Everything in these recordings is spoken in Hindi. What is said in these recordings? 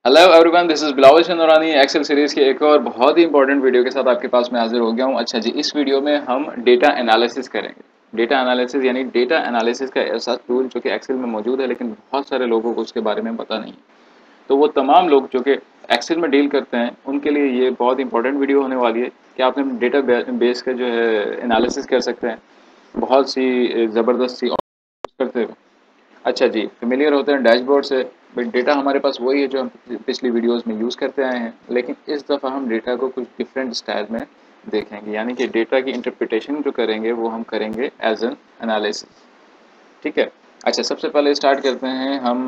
Hello everyone, this is Bilawal Chandrani. Excel series के एक और बहुत ही इंपॉर्टेंट वीडियो के साथ आपके पास मैं हाजिर हो गया हूँ। अच्छा जी, इस वीडियो में हम डेटा एनालिसिस करेंगे। डेटा एनालिसिस यानी डेटा एनालिसिस का ऐसा टूल जो कि एक्सेल में मौजूद है, लेकिन बहुत सारे लोगों को उसके बारे में पता नहीं है। तो वो तमाम लोग जो कि एक्सेल में डील करते हैं, उनके लिए ये बहुत इंपॉर्टेंट वीडियो होने वाली है कि आप डेटा बेस का जो है एनालिसिस कर सकते हैं बहुत सी ज़बरदस्त सी करते हुए। अच्छा जी, फेमिलियर होते हैं डैशबोर्ड से। बट डेटा हमारे पास वही है जो हम पिछली वीडियोस में यूज़ करते आए हैं, लेकिन इस दफ़ा हम डेटा को कुछ डिफरेंट स्टाइल में देखेंगे, यानी कि डेटा की इंटरप्रिटेशन जो करेंगे वो हम करेंगे एज एन एनालिसिस। ठीक है। अच्छा, सबसे पहले स्टार्ट करते हैं हम।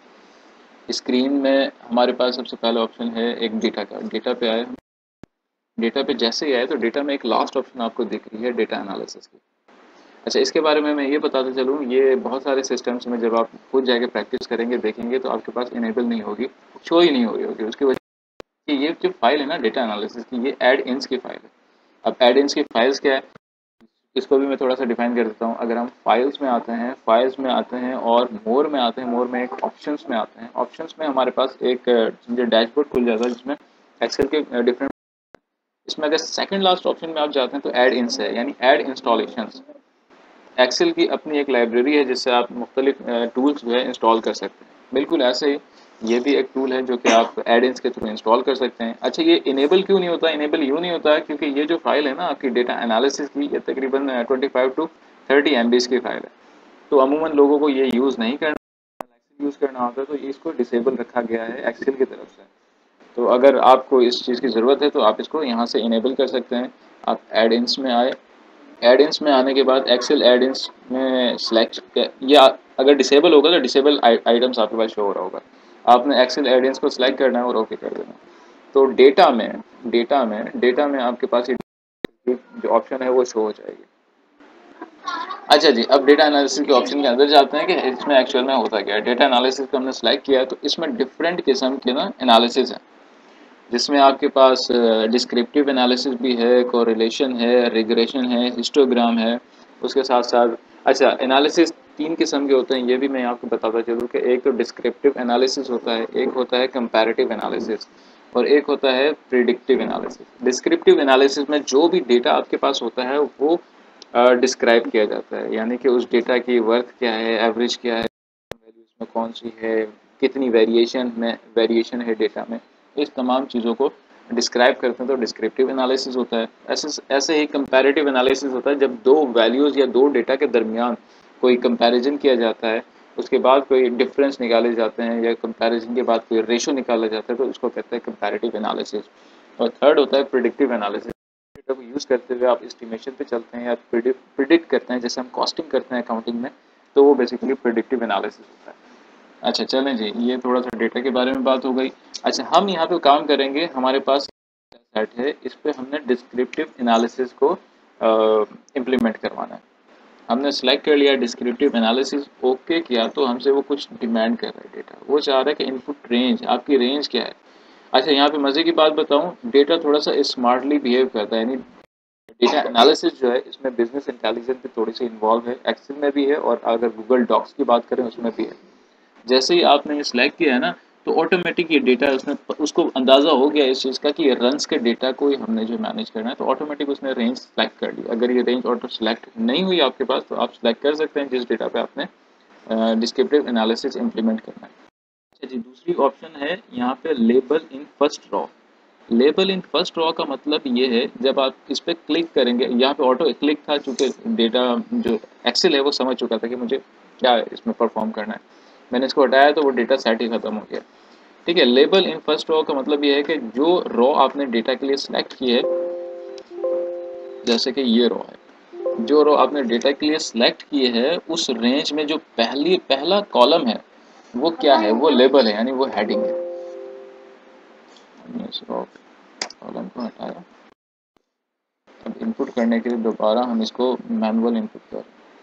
स्क्रीन में हमारे पास सबसे पहला ऑप्शन है एक डेटा का। डेटा पे आए, डेटा पे जैसे ही आए तो डेटा में एक लास्ट ऑप्शन आपको दिख रही है डेटा एनालिसिस की। अच्छा, इसके बारे में मैं ये बताते चलूँ, ये बहुत सारे सिस्टम्स में जब आप खुद जाके प्रैक्टिस करेंगे देखेंगे तो आपके पास इनेबल नहीं होगी, शो ही नहीं हो रही होगी। उसकी वजह से ये जो फाइल है ना डेटा एनालिसिस की, ये एड इन्स की फाइल है। अब एड इन्स की फाइल्स क्या है, इसको भी मैं थोड़ा सा डिफाइन कर देता हूँ। अगर हम फाइल्स में आते हैं, और मोर में आते हैं, मोर में एक ऑप्शंस में आते हैं। ऑप्शंस में हमारे पास एक डैशबोर्ड खुल जाता है जिसमें एक्सेल के डिफरेंट, इसमें अगर सेकंड लास्ट ऑप्शन में आप जाते हैं तो ऐड इन्स है, यानी ऐड इंस्टॉलेशंस। एक्सेल की अपनी एक लाइब्रेरी है जिससे आप मुख्तलिफ टूल्स जो है इंस्टॉल कर सकते हैं। बिल्कुल ऐसे ही ये भी एक टूल है जो कि आप एड-इन्स के थ्रू इंस्टॉल कर सकते हैं। अच्छा, ये इनेबल क्यों नहीं होता? इनेबल यूँ नहीं होता क्योंकि ये जो फाइल है ना आपकी डेटा एनालिसिस की, ये तकरीबन 25 टू 30 एमबीज़ की फाइल है। तो अमूमन लोगों को ये यूज़ नहीं करना, एक्सेल यूज़ करना होता है, तो इसको डिसेबल रखा गया है एक्सेल की तरफ से। तो अगर आपको इस चीज़ की ज़रूरत है तो आप इसको यहाँ से इनेबल कर सकते हैं। आप एड-इन्स में आए, एड-इन्स में आने के बाद एक्सेल एड-इन्स में सेलेक्ट, या अगर डिसेबल होगा तो डिसेबल आइटम्स आपके पास शो हो रहा होगा। आपने एक्सेल एड-इन्स को सिलेक्ट करना है और ओके कर देना। तो डेटा में आपके पास ये जो ऑप्शन है वो शो हो जाएगी। अच्छा जी, अब डेटा एनालिसिस के ऑप्शन के अंदर जाते हैं कि इसमें एक्चुअल में होता क्या है। डेटा एनालिसिस को हमने सेलेक्ट किया है तो इसमें डिफरेंट किस्म के ना एनालिसिस है, जिसमें आपके पास डिस्क्रिप्टिव एनालिसिस भी है, कोरिलेशन है, रिग्रेशन है, हिस्टोग्राम है। उसके साथ साथ अच्छा, एनालिसिस तीन किस्म के होते हैं, ये भी मैं आपको बताता चलूँ कि एक तो डिस्क्रिप्टिव एनालिसिस होता है, एक होता है कंपैरेटिव एनालिसिस, और एक होता है प्रिडिक्टिव एनालिसिस। डिस्क्रिप्टिव एनालिसिस में जो भी डेटा आपके पास होता है वो डिस्क्राइब किया जाता है, यानी कि उस डेटा की वर्थ क्या है, एवरेज क्या है, वैल्यू इसमें कौन सी है, कितनी वेरिएशन है डेटा में, इस तमाम चीज़ों को डिस्क्राइब करते हैं तो डिस्क्रिप्टिव एनालिसिस होता है। ऐसे ही कंपैरेटिव एनालिसिस होता है जब दो वैल्यूज़ या दो डेटा के दरमियान कोई कंपैरिजन किया जाता है, उसके बाद कोई डिफरेंस निकाले जाते हैं या कंपैरिजन के बाद कोई रेशो निकाला जाता है, तो उसको कहते हैं कंपैरेटिव एनालिसिस। और थर्ड होता है प्रिडिक्टिव एनालिसिस। डेटा को यूज़ करते हुए आप एस्टिमेशन पे चलते हैं या प्रिडिक्ट करते हैं, जैसे हम कॉस्टिंग करते हैं अकाउंटिंग में, तो वो बेसिकली प्रिडिक्टिव एनालिसिस होता है। अच्छा चलें जी, ये थोड़ा सा डेटा के बारे में बात हो गई। अच्छा, हम यहाँ पे काम करेंगे, हमारे पास सेट है, इस पे हमने डिस्क्रिप्टिव एनालिसिस को इम्प्लीमेंट करवाना है। हमने सेलेक्ट कर लिया डिस्क्रिप्टिव एनालिसिस, ओके किया, तो हमसे वो कुछ डिमांड कर रहा है डेटा। वो चाह रहा है कि इनपुट रेंज, आपकी रेंज क्या है। अच्छा, यहाँ पे मज़े की बात बताऊँ, डेटा थोड़ा सा स्मार्टली बिहेव करता है, यानी डेटा एनालिसिस जो है इसमें बिजनेस इंटेलिजेंस भी थोड़ी सी इन्वॉल्व है, एक्सेल में भी है और अगर गूगल डॉक्स की बात करें उसमें भी है। जैसे ही आपने ये सिलेक्ट किया है ना, तो ऑटोमेटिक ये डेटा उसने, उसको अंदाज़ा हो गया इस चीज़ का कि ये रन्स के डेटा को ही हमने जो मैनेज करना है, तो ऑटोमेटिक उसने रेंज सेलेक्ट कर ली। अगर ये रेंज ऑटो सेलेक्ट नहीं हुई आपके पास तो आप सेलेक्ट कर सकते हैं जिस डेटा पे आपने डिस्क्रिप्टिव एनालिसिस इंप्लीमेंट करना है। अच्छा जी, दूसरी ऑप्शन है यहाँ पे label in first row. Label in first row का मतलब ये है, जब आप इस पर क्लिक करेंगे, यहाँ पे ऑटो क्लिक था चूँकि डेटा जो एक्सेल है वो समझ चुका था कि मुझे क्या इसमें परफॉर्म करना है। मैंने इसको हटाया तो वो डेटा सेट ही खत्म हो गया। ठीक है, लेबल इन फर्स्ट रॉ का मतलब ये है कि जो रॉ आपने डेटा के लिए सिलेक्ट की है, जैसे कि ये रॉ है, जो रो आपने डेटा के लिए सिलेक्ट किए है, उस रेंज में जो पहला कॉलम है वो क्या है, वो लेबल है, यानी वो हेडिंग है। हमने इस रो कॉलम को हटाया। अब इनपुट करने के लिए दोबारा हम इसको मैनुअल इनपुट करें।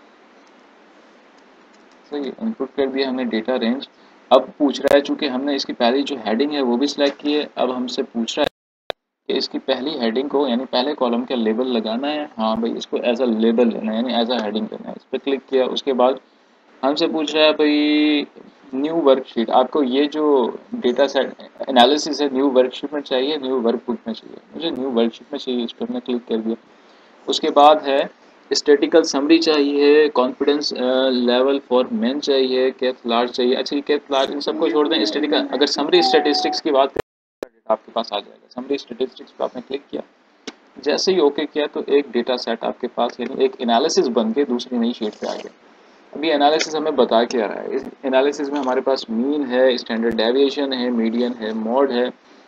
तो ये इनपुट कर दिया हमने डेटा रेंज। अब पूछ रहा है, चूंकि हमने इसकी पहली जो हेडिंग है वो भी सिलेक्ट की है, अब हमसे पूछ रहा है कि इसकी पहली हेडिंग को, यानी पहले कॉलम का लेबल लगाना है। हाँ भाई, इसको एज अ लेबल लेना है, यानी एज अ हेडिंग करना है। इस पर क्लिक किया, उसके बाद हमसे पूछ रहा है भाई न्यू वर्कशीट, आपको ये जो डेटा सेट एनालिसिस है न्यू वर्कशीट में चाहिए, न्यू वर्कबुक में चाहिए, मुझे न्यू वर्कशीट में चाहिए, इस पर मैंने क्लिक कर दिया। उसके बाद है स्टैटिकल समरी चाहिए, कॉन्फिडेंस लेवल फॉर मेन चाहिए, कैथ लार्ज चाहिए। अच्छा, ये कैथ लार्ज इन सबको छोड़ दें, स्टैटिकल अगर समरी स्टैटिस्टिक्स की बात करें डेटा आपके पास आ जाएगा। समरी स्टैटिस्टिक्स पर आपने क्लिक किया, जैसे ही ओके किया तो एक डेटा सेट आपके पास यानी एक एनालिसिस बन के दूसरी नई शीट पे आ गया। अभी एनालिसिस हमें बता क्या रहा है, इस एनालिसिस में हमारे पास मीन है, स्टैंडर्ड डेविएशन है, मीडियन है, मॉड है,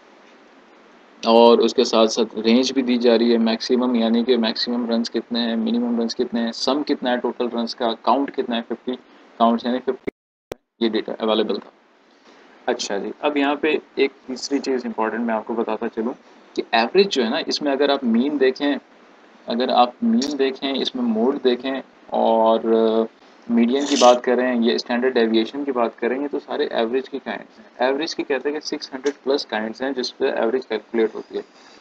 और उसके साथ साथ रेंज भी दी जा रही है, मैक्सिमम यानी कि मैक्सिमम रन्स कितने हैं, मिनिमम रन्स कितने हैं, सम कितना है टोटल रन्स का, काउंट कितना है 50 काउंट्स यानी 50 ये डेटा अवेलेबल था। अच्छा जी, अब यहाँ पे एक तीसरी चीज़ इंपॉर्टेंट मैं आपको बताता चलूँ कि एवरेज जो है ना, इसमें अगर आप मीन देखें, अगर आप मीन देखें, इसमें मोड देखें और मीडियन की बात करें, ये स्टैंडर्ड डेविएशन की बात करें, ये तो सारे एवरेज की काइंड्स हैं। एवरेज की कहते हैं कि 600 प्लस काइंड्स हैं जिस पे एवरेज कैलकुलेट होती है।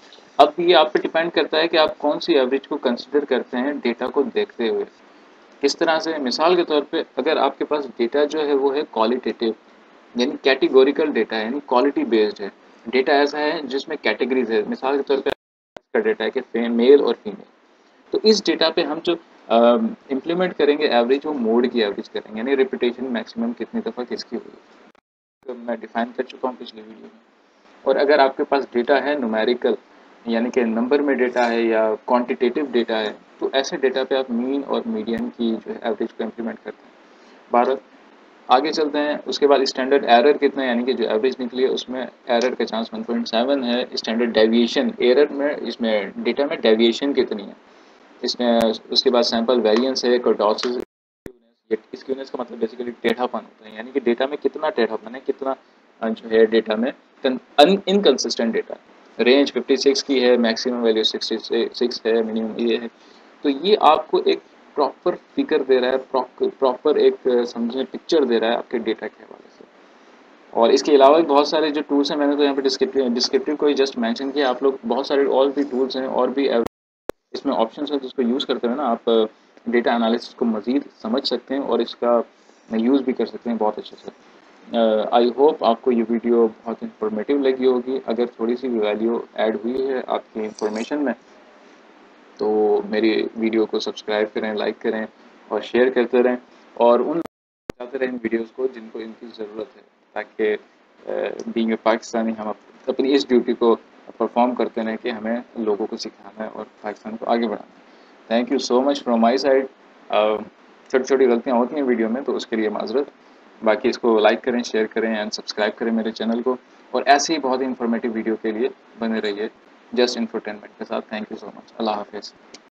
अब ये आप पे डिपेंड करता है कि आप कौन सी एवरेज को कंसिडर करते हैं डेटा को देखते हुए। किस तरह से, मिसाल के तौर पे अगर आपके पास डेटा जो है वो है क्वालिटेटिव यानी कैटेगोरिकल डेटा है, यानी क्वालिटी बेस्ड है, डेटा ऐसा है जिसमें कैटेगरीज है, मिसाल के तौर पे का डेटा है कि मेल और फीमेल, तो इस डेटा पे हम जो इम्प्लीमेंट करेंगे एवरेज, वो मोड की एवरेज करेंगे, यानी रिपीटेशन मैक्सिमम कितनी दफ़ा किसकी हुई, तो मैं डिफाइन कर चुका हूँ पिछली वीडियो में। और अगर आपके पास डेटा है न्यूमेरिकल यानी कि नंबर में डेटा है या क्वांटिटेटिव डेटा है, तो ऐसे डेटा पे आप मीन और मीडियन की जो है एवरेज को इम्प्लीमेंट करते हैं। भारत आगे चलते हैं, उसके बाद स्टैंडर्ड एरर कितना है, यानी कि जो एवरेज निकली है उसमें एरर का चांस 1.7 है। स्टैंडर्ड डेविएशन एरर में, इसमें डेटा में डेविएशन कितनी है, इसमें उसके बाद सैंपल वेरिएंस है, कर्टोसिस, स्क्यूनेस का मतलब बेसिकली टेढ़ापन होता है, यानी कि डेटा में कितना टेढ़ापन है, कितना जो है डेटा में इनकंसिस्टेंट डेटा। रेंज 56 की है, मैक्सिमम वैल्यू 66 है, मिनिमम ये है। तो ये आपको एक प्रॉपर फिगर दे रहा है, प्रॉपर एक समझे पिक्चर दे रहा है आपके डेटा के हवाले से। और इसके अलावा भी बहुत सारे जो टूल्स हैं, मैंने तो यहाँ पे डिस्क्रिप्टिव को ही जस्ट मेंशन किया, आप लोग बहुत सारे और भी टूल्स हैं और भी इसमें ऑप्शंस हैं जिसको यूज़ करते हुए ना आप डेटा एनालिसिस को मज़ीद समझ सकते हैं और इसका यूज़ भी कर सकते हैं बहुत अच्छे से। आई होप आपको ये वीडियो बहुत इंफॉर्मेटिव लगी होगी। अगर थोड़ी सी भी वैल्यू ऐड हुई है आपकी इंफॉर्मेशन में, तो मेरी वीडियो को सब्सक्राइब करें, लाइक करें और शेयर करते रहें, और उन जाते रहें इन वीडियोस को जिनको इनकी ज़रूरत है, ताकि बीइंग ए पाकिस्तानी हम अपनी इस ड्यूटी को परफॉर्म करते रहें कि हमें लोगों को सिखाना है और पाकिस्तान को आगे बढ़ाना है। Thank you so much from my side. छोटी छोटी गलतियाँ होती हैं वीडियो में, तो उसके लिए माजरत। बाकी इसको लाइक करें, शेयर करें एंड सब्सक्राइब करें मेरे चैनल को, और ऐसे ही बहुत ही इंफॉर्मेटिव वीडियो के लिए बने रहिए जस्ट इन्फोटेनमेंट के साथ। Thank you so much. अल्लाह हाफिज़।